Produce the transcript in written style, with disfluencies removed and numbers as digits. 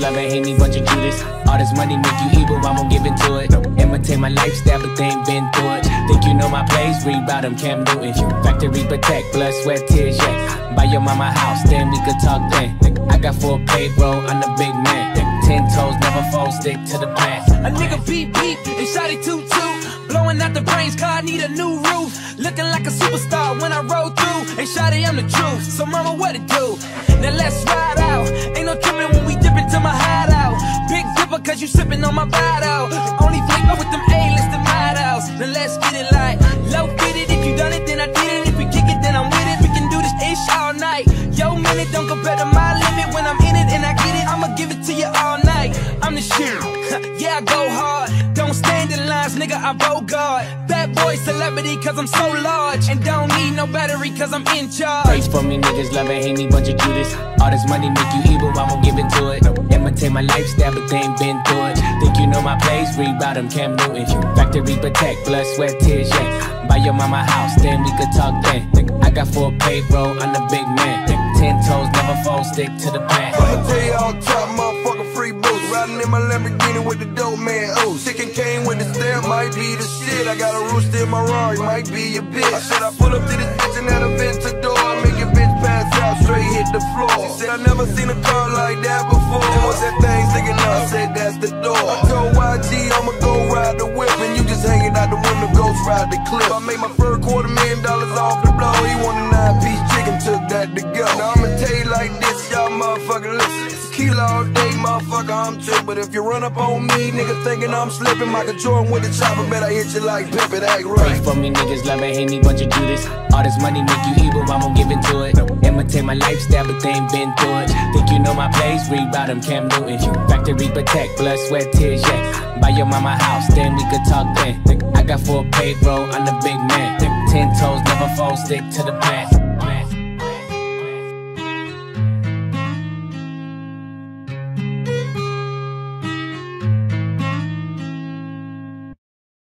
love and hate me, bunch of Judas. All this money make you evil, I won't give into it. Imitate my lifestyle, but they ain't been through it. Think you know my plays, read about them, Cam Newton. Factory protect, blood, sweat, tears, yeah. Buy your mama house, then we could talk then. I got full payroll, I'm the big man. 10 toes, never fold, stick to the plan. A nigga beep beep, and shot it 2-2. Blowing out the brains, car need a new roof. Looking like a superstar when I roll through. And shawty, I'm the truth, so mama, what it do? Now let's ride out. Ain't no tripping when we dip into my hideout. Big dipper cause you sipping on my bottle. Only flavor with them A-listed models. Now let's get it like low fitted. If you done it, then I did it. If we kick it, then I'm with it. We can do this ish all night. Yo, minute don't compare to my limit. When I'm in it and I get it, I'ma give it to you all night. I'm the shit. Yeah, I go hard. Don't stand in lines, nigga, I Bogart. Bad boy celebrity cause I'm so large. And don't need no battery cause I'm in charge. Praise for me, niggas love and hate me, bunch of Judas. All this money make you evil, I won't give into it. Imitate my lifestyle, but they ain't been through it. Think you know my plays, read about them, Cam Newton. Factory protect, blood, sweat, tears, yeah. Buy your mama house, then we could talk then. I got full payroll, I'm the big man. 10 toes, never fold, stick to the plan. I'ma tell you all top, motherfucking free boost. Riding in my Lamborghini with the dope man, ooh. Chicken came with the stamp, might be the shit. I got a rooster in my Rari, might be your bitch. I said I pull up to this bitch and at a Ventador. I make your bitch pass out, straight hit the floor. She said I never seen a car like that before. And once that thing sticking up, I said that's the door. I told YG I'ma go ride the whip, and you just hanging out the window, ghost ride the clip. I made my first $250,000 off the blow. He want a 9-piece chicken, took that to go. Now I'ma tell you like this, y'all motherfucker, listen. It's kilo all day, motherfucker, I'm chill. But if you run up on me, nigga, thinking I'm slipping, Michael Jordan with the chopper, bet I hit you like pimpin', act right. Pray for me, niggas love and hate me, bunch of Judas. All this money make you evil, I won't give into it. Imitate my lifestyle, but they ain't been through it. Think you know my plays, read about them, Cam Newton. Factory protect, blood, sweat, tears, yeah. Buy your mama house, then we could talk then. I got full payroll, I'm the big man. 10 toes, never fold, stick to the plan.